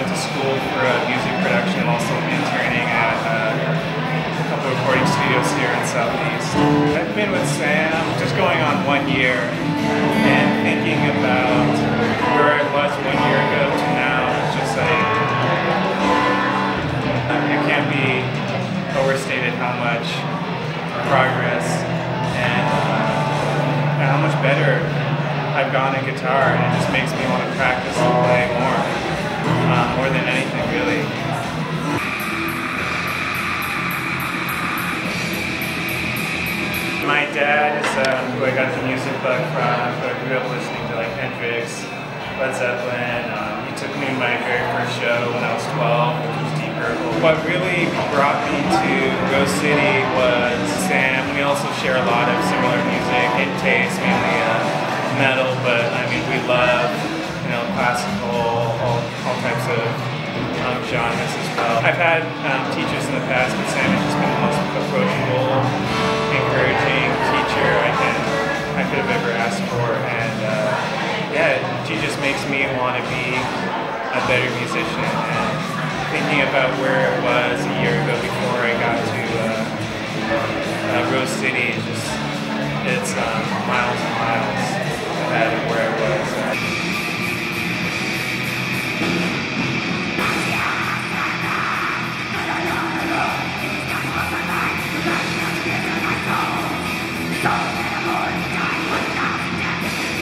went to school for music production, also interning at a couple of recording studios here in Southeast. I've been with Sam just going on 1 year and thinking about where I was 1 year ago to now. It's just like, it can't be overstated how much progress and how much better I've gone in guitar, and it just makes me want to practice and play more than anything, really. My dad is who I got the music bug from, who I grew up listening to, like Hendrix, Led Zeppelin. He took me to my very first show when I was 12, which was Deep Purple. What really brought me to Rose City was Sam. We also share a lot of similar music and taste, mainly metal, but I mean we love, classical, all types of genres as well. I've had teachers in the past, but Sam has just been the most approachable, encouraging teacher I could have ever asked for, and yeah, she just makes me want to be a better musician. And thinking about where it was a year ago before I got to Rose City, it's miles and miles ahead of where I was.